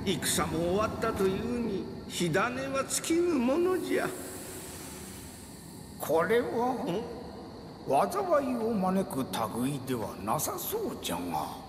戦も終わったというに火種は尽きぬものじゃ。 これは災いを招く類ではなさそうじゃが。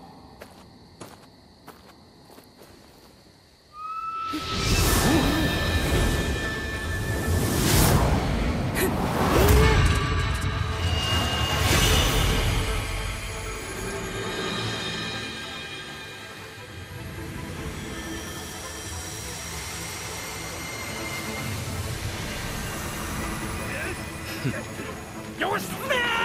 よし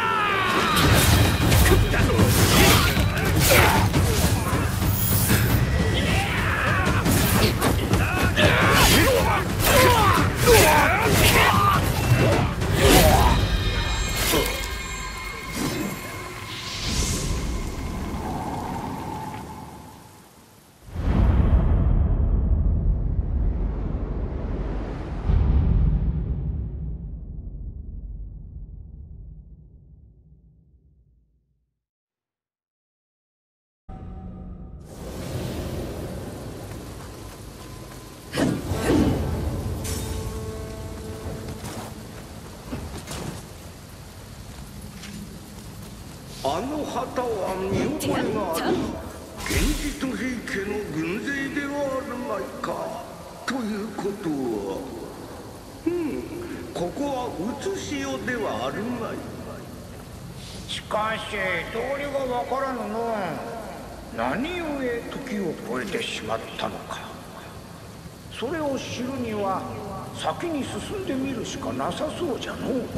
あの旗は見覚えがある。源氏と平家の軍勢ではあるまいか。ということはここは写し世ではあるまい。 しかし道理がわからぬの。何故時を超えてしまったのか。それを知るには先に進んでみるしかなさそうじゃのう。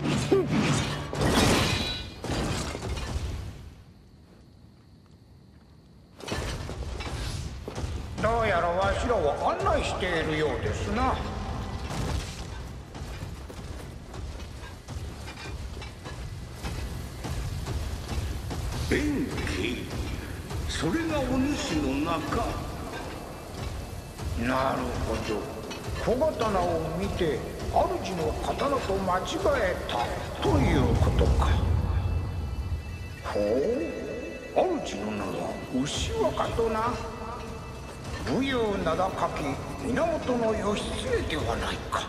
どうやらわしらを案内しているようですな。 弁慶、それがお主の名か。 なるほど。小刀を見て主の刀と間違えたということか。ほう、主の名は牛若とな。武勇名高き源義経ではないか。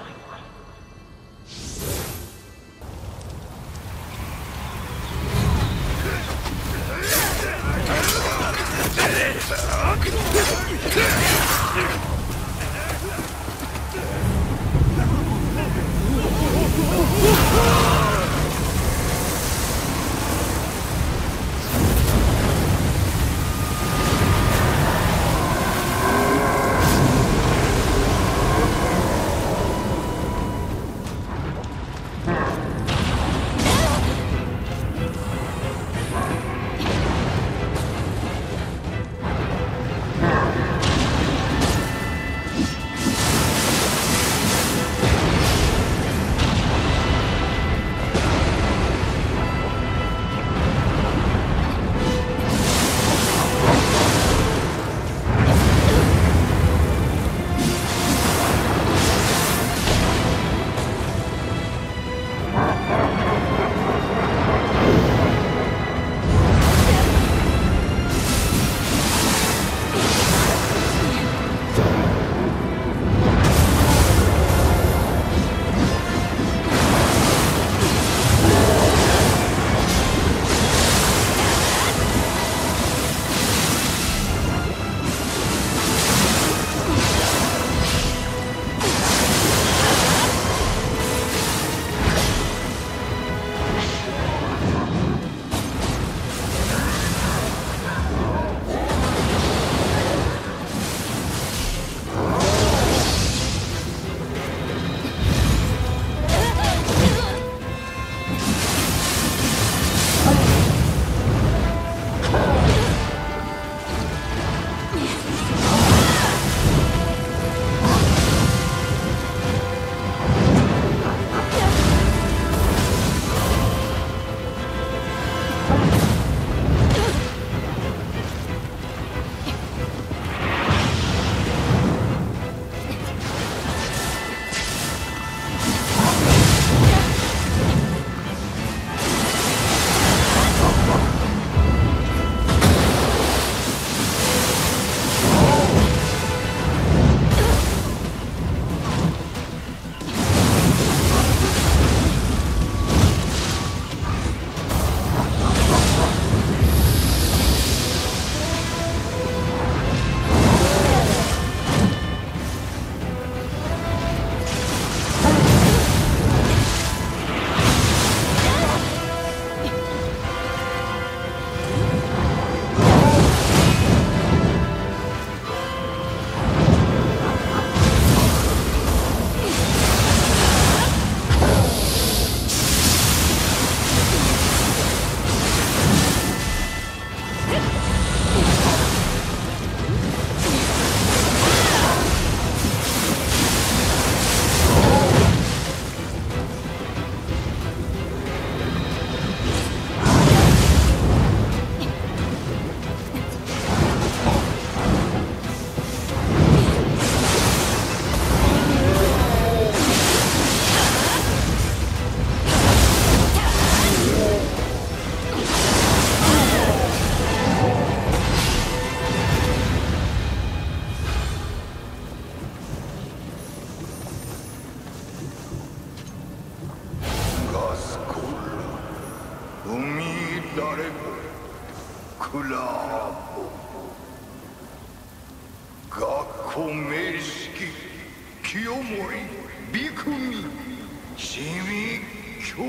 学校名式清盛美久美地味教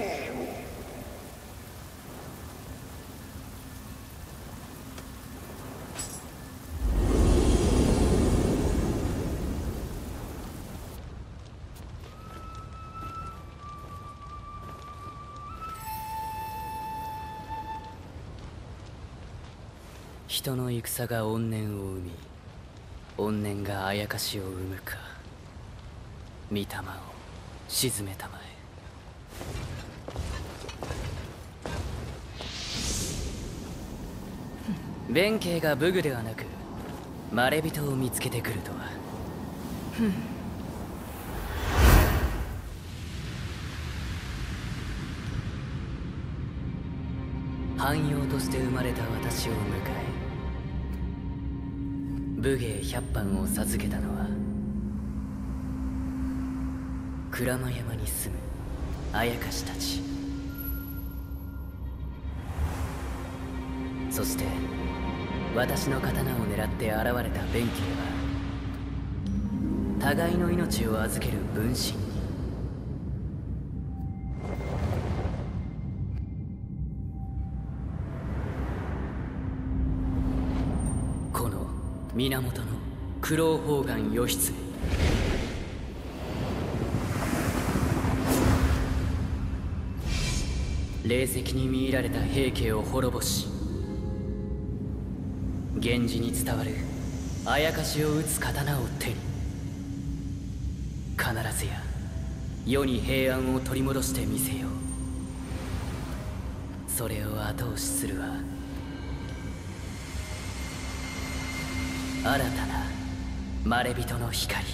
人の戦が怨念を生み、怨念があやかしを生むか。御霊を鎮めたまえ。弁慶が武具ではなくまれびとを見つけてくるとは。汎用として生まれた私を迎え、武芸100番を授けたのは鞍馬山に住むあやかしたち。そして私の刀を狙って現れた弁慶は互いの命を預ける分身に。この源の九郎砲丸義経、霊石に魅入られた平家を滅ぼし、源氏に伝わるあやかしを打つ刀を手に、必ずや世に平安を取り戻してみせよう。それを後押しするは新たなまれびとの光。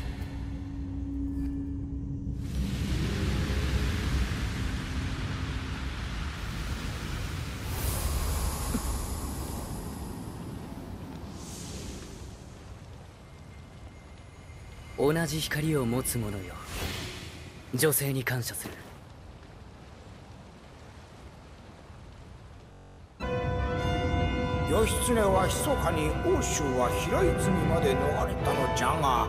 同じ光を持つ者よ、女性に感謝する。 義経は密かに奥州は平泉まで逃れたのじゃが、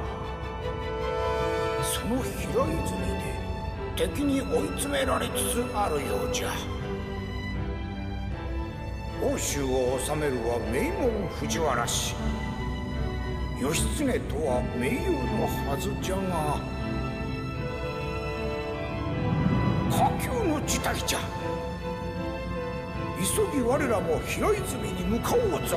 その平泉で敵に追い詰められつつあるようじゃ。奥州を治めるは名門藤原氏。義経とは盟友のはずじゃが、下級の事態じゃ。急ぎ我らも平泉に向かおうぞ。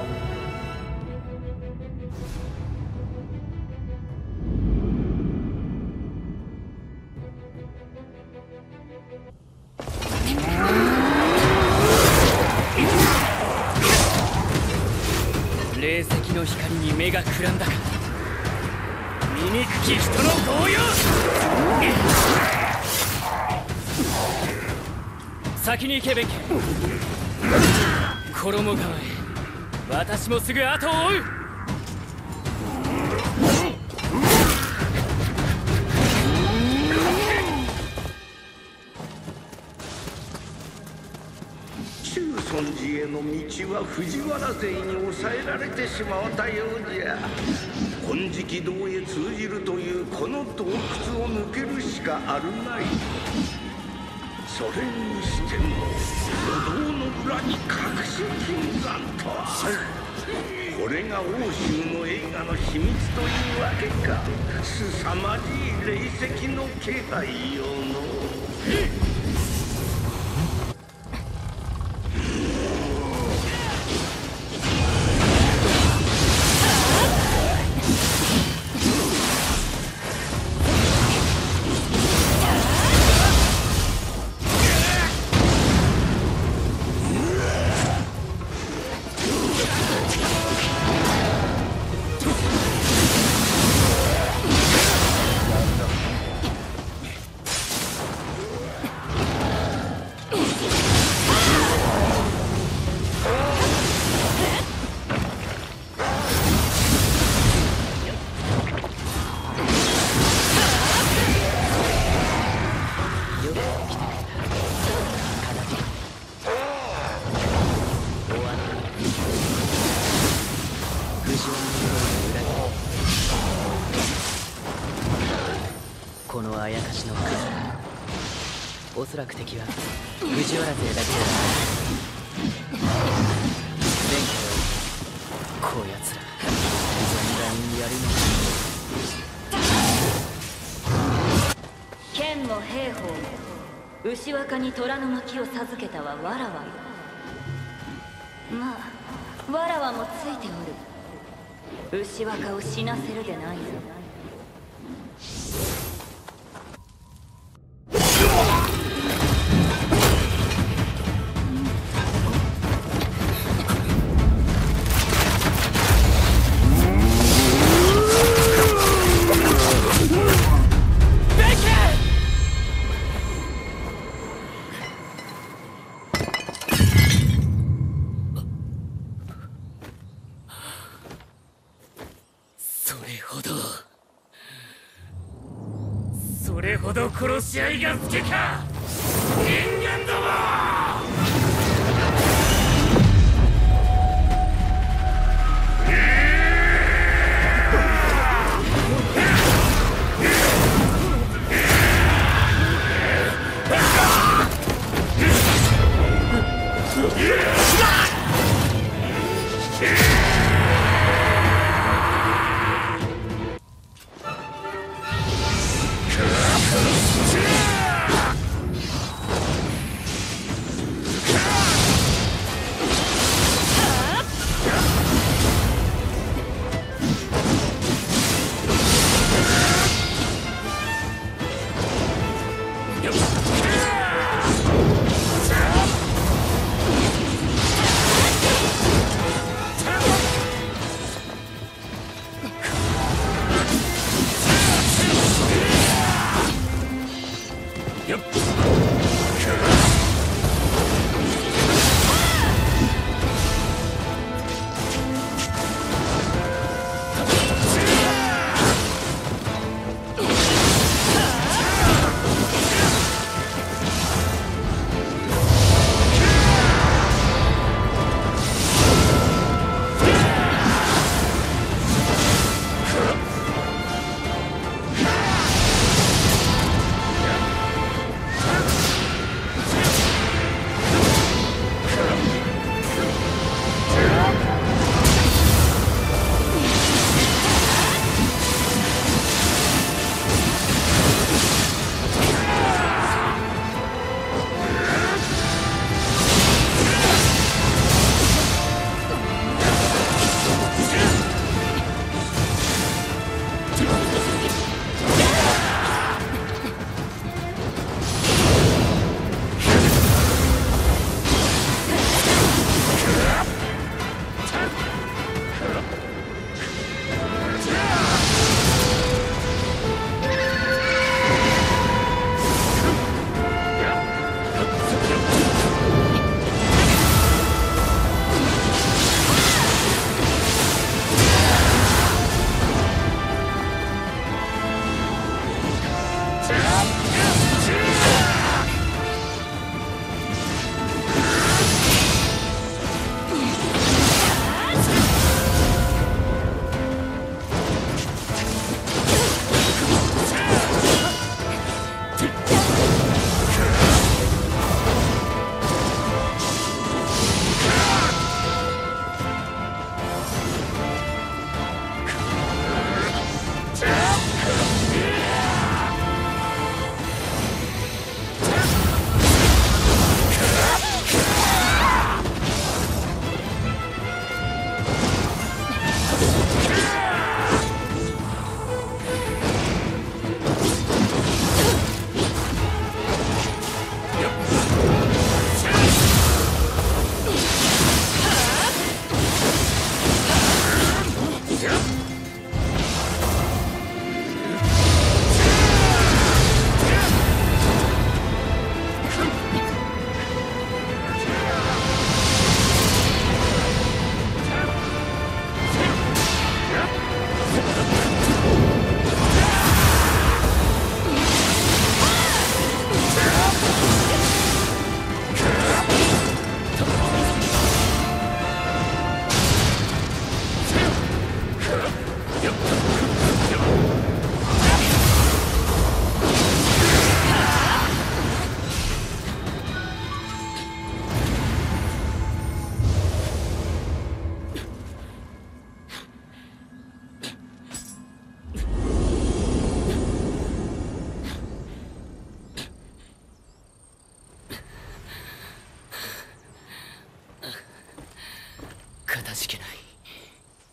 霊石の光に目がくらんだか。醜き人の強要。先に行け弁慶。衣川へ。私もすぐ後を追う。 中尊寺への道は藤原勢に抑えられてしまったようじゃ。金色堂へ通じるというこの洞窟を抜けるしかあるまい。それにしても土堂の裏に隠し金山とは、これが欧州の映画の秘密というわけか。凄まじい霊石の気配よの。 このあやかしの数、おそらく敵は藤原勢だけではない。前回こうやつら存外にやるの。 剣も兵法も牛若に虎の巻を授けたはわらわよ。まあわらわもついておる。牛若を死なせるでないぞ。 それほど殺し合いが好きか人間ども。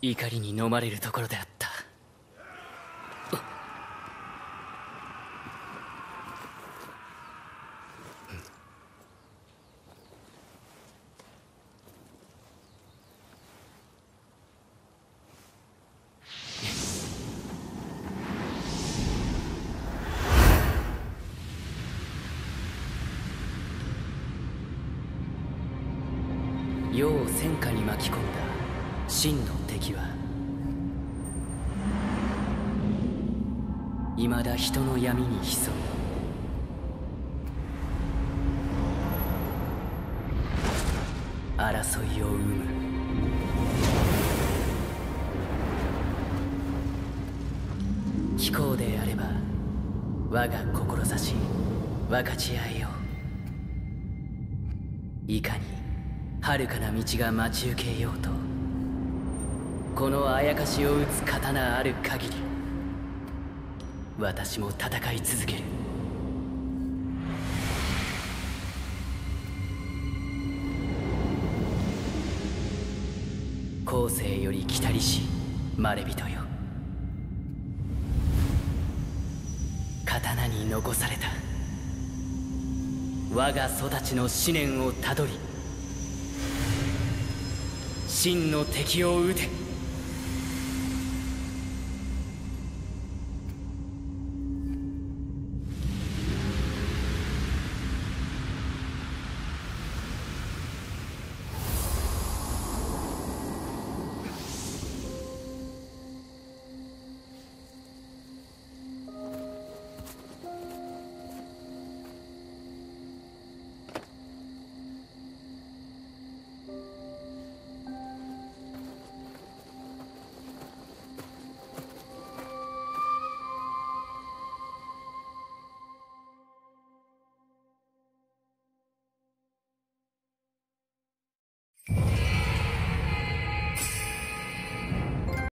怒りに飲まれるところであった。世を戦火に巻き込んだ真の敵は未だ人の闇に潜む争いを生む。貴公であれば我が志分かち合えよう。いかに遥かな道が待ち受けようと、このあやかしを打つ刀ある限り私も戦い続ける。後世より来たりしまれびとよ、刀に残された我が育ちの思念をたどり真の敵を討て。